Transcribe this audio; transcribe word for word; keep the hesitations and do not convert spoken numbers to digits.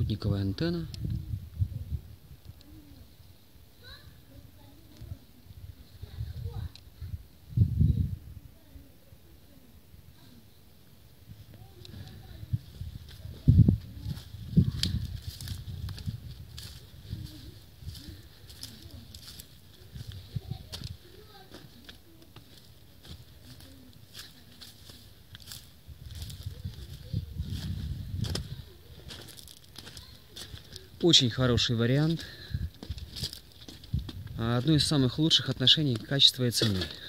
спутниковая антенна. Очень хороший вариант. Одно из самых лучших отношений качества и цены.